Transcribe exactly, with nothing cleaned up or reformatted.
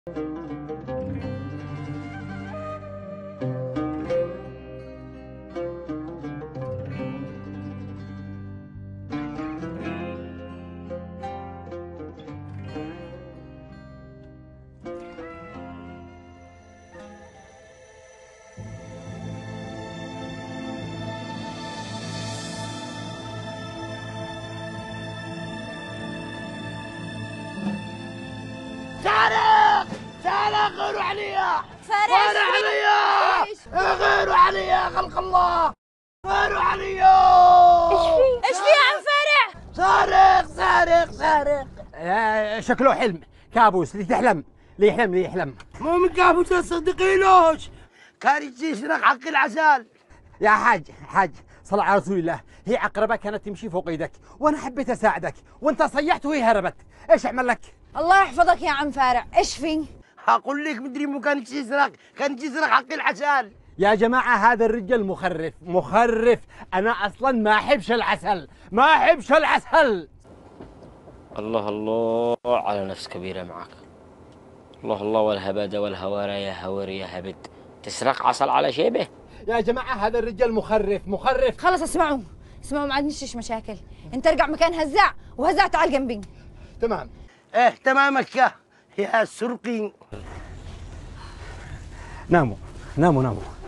سارق سارق غيروا عليا فارس غيروا عليا غيروا عليا خلق الله غيروا عليا. ايش في؟ ايش في يا عم فارع؟ سارق سارق سارق. آه شكله حلم كابوس. اللي تحلم اللي يحلم اللي يحلم مو من كابوس تصدقينوش، كان يجي يسرق حق العسل. يا حاج حاج صلى على رسول الله. هي عقربة كانت تمشي فوق ايدك وانا حبيت اساعدك وانت صيحت وهي هربت. ايش اعمل لك؟ الله يحفظك يا عم فارع. ايش في؟ هقول لك مدري مو كان يجي يسرق، كان يجي يسرق حق العسل. يا جماعة هذا الرجال مخرف مخرف. أنا أصلا ما أحبش العسل ما أحبش العسل. الله الله على نفس كبيرة معك. الله الله والهبد والهوارى يا هوري يا هبد. تسرق عسل على شيبه؟ يا جماعة هذا الرجال مخرف مخرف. خلص اسمعوا اسمعوا ما عندنيش مشاكل. انت ارجع مكان هزاع وهزاع تعال جنبي. تمام. ايه تمامك يا سرقين. ناموا ناموا ناموا.